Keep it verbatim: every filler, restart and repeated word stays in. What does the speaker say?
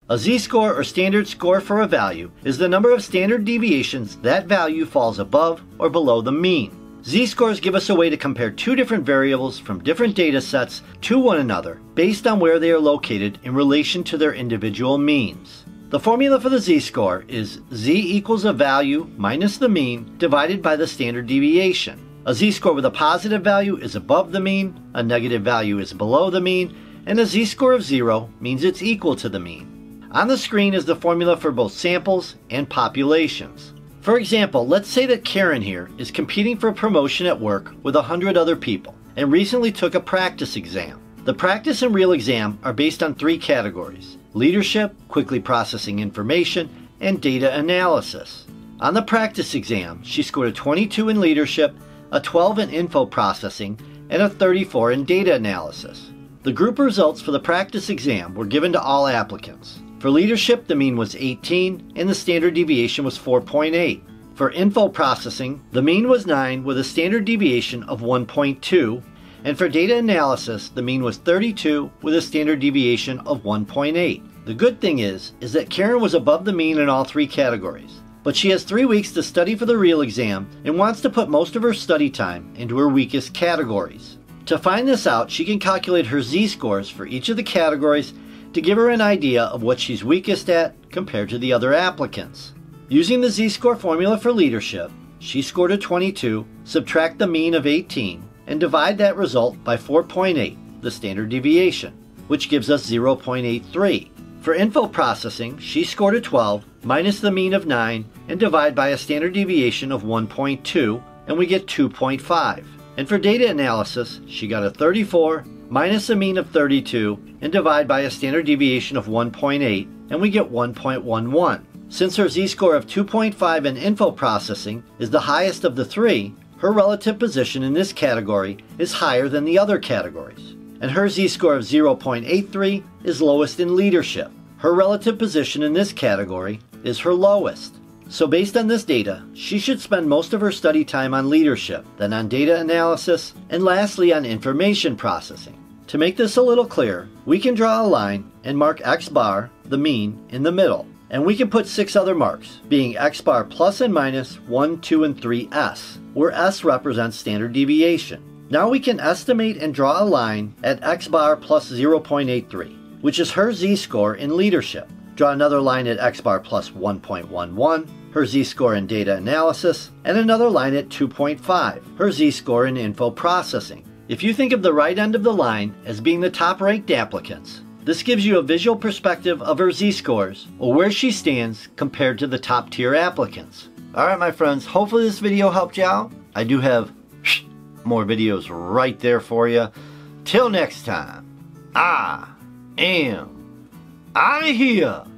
A z-score or standard score for a value is the number of standard deviations that value falls above or below the mean. Z-scores give us a way to compare two different variables from different data sets to one another based on where they are located in relation to their individual means. The formula for the z-score is z equals a value minus the mean divided by the standard deviation. A z-score with a positive value is above the mean, a negative value is below the mean, and a z-score of zero means it's equal to the mean. On the screen is the formula for both samples and populations. For example, let's say that Karen here is competing for a promotion at work with a hundred other people and recently took a practice exam. The practice and real exam are based on three categories: leadership, quickly processing information, and data analysis. On the practice exam, she scored a twenty-two in leadership, a twelve in info processing, and a thirty-four in data analysis. The group results for the practice exam were given to all applicants. For leadership, the mean was eighteen and the standard deviation was four point eight. For info processing, the mean was nine with a standard deviation of one point two. And for data analysis, the mean was thirty-two with a standard deviation of one point eight. The good thing is, is that Karen was above the mean in all three categories. But she has three weeks to study for the real exam and wants to put most of her study time into her weakest categories. To find this out, she can calculate her z-scores for each of the categories to give her an idea of what she's weakest at compared to the other applicants. Using the z-score formula for leadership, she scored a twenty-two, subtract the mean of eighteen, and divide that result by four point eight, the standard deviation, which gives us zero point eight three. For info processing, she scored a twelve, minus the mean of nine, and divide by a standard deviation of one point two, and we get two point five. And for data analysis, she got a thirty-four, minus a mean of thirty-two, and divide by a standard deviation of one point eight, and we get one point one one. Since her z-score of two point five in info processing is the highest of the three, her relative position in this category is higher than the other categories. And her z-score of zero point eight three is lowest in leadership. Her relative position in this category is her lowest. So based on this data, she should spend most of her study time on leadership, then on data analysis, and lastly on information processing. To make this a little clearer, we can draw a line and mark x bar, the mean, in the middle. And we can put six other marks, being x bar plus and minus one, two, and three s, where s represents standard deviation. Now we can estimate and draw a line at x bar plus zero point eight three, which is her z-score in leadership. Draw another line at x bar plus one point one one, her z-score in data analysis, and another line at two point five, her z-score in info processing. If you think of the right end of the line as being the top ranked applicants, this gives you a visual perspective of her z-scores or where she stands compared to the top tier applicants. Alright my friends, hopefully this video helped you out. I do have more videos right there for you. Till next time, I am out of here.